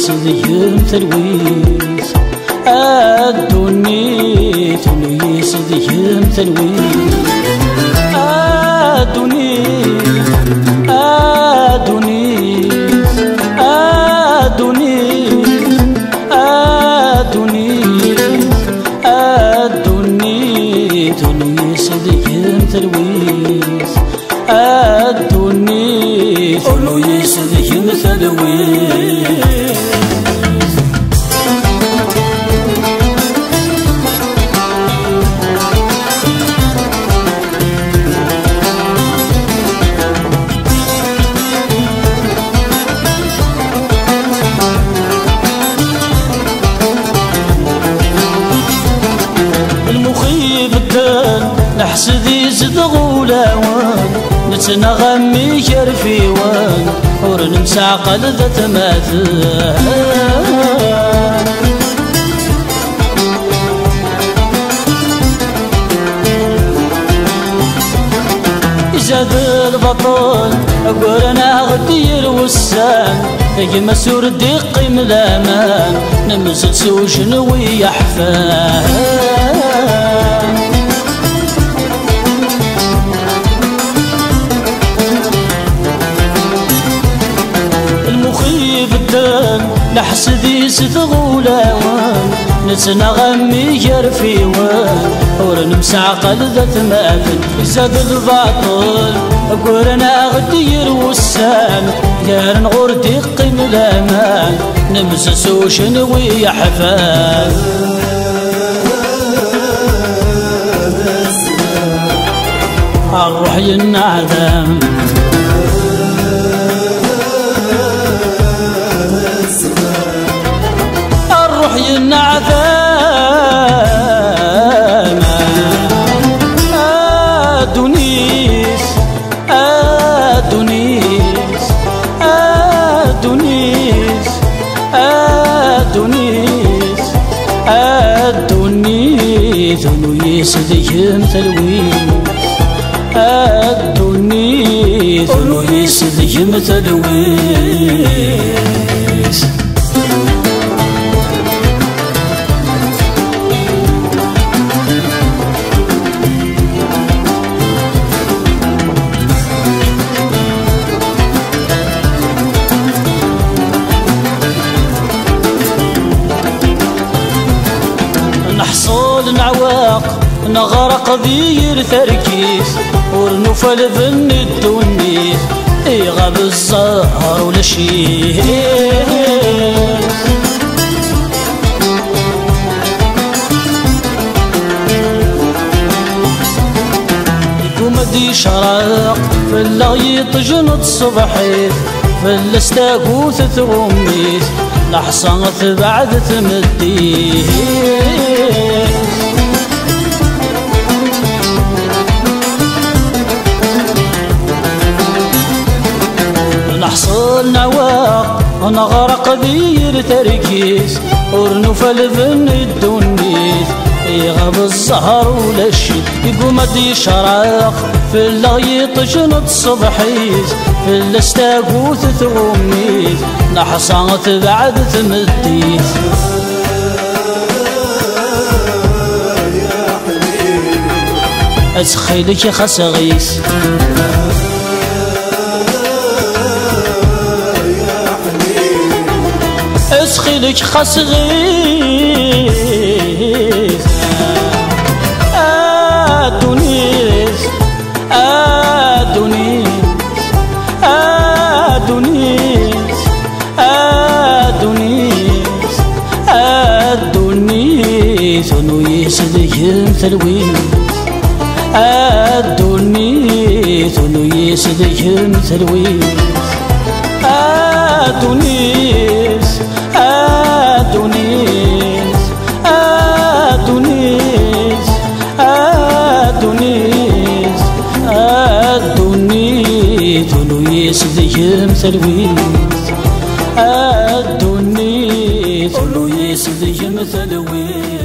ذيهم تلويث أدوني تلويث ذيهم تلويث أدوني أدوني أدوني أدوني أدوني تلويث ذيهم تلويث أدوني تلويث ذيهم تلويث نحسدي زدغولاوان نتنغمي كرفيوان ورن مسعقل ذات ماثل زاد البطل أقولنا غدي الوسان كيما سور دقي ملامان نمزل سوشن ويحفان نحسدي ستغولاوان نتنغمي كرفيوان ورن مسعقل ذات ماثل زاد الباطل قولنا غدي الوسان كان غور دقي ملامان نمسس وشنوي حفان الروح ينعدم النعذام أدونيس أدونيس أدونيس أدونيس أدونيس ذنويس ذيهم تلويث أدونيس ذنويس ذيهم تلويث نحصل نعواق نغرق ذير تركيز ورنفل ذن الدنيا يغاب الزهر ولا شيء يقوم دي شراق في اللغيط جنود صبحيت في الاستاقوث ثغميت لحصنت بعد تمديه نحصل نواق ونغرق ذير تركيز ورنفل ذن الدنيس يغاب الزهر ولا الشي يقوم دي شراق في اللغيط جنود صبحيز في الاستاقوث ثغميز نحصنت بعد تمديس أسخيلك يا خسغيس اسخيلك خسغيس أدونيس أدونيس أدونيس أدونيس أدونيس ونويس ذيهم تلويث أدونيس ونويس ذيهم تلويث أدونيس أدونيس أدونيس أدونيس أدونيس ونويس ذيهم تلويث أدونيس ونويس ذيهم تلويث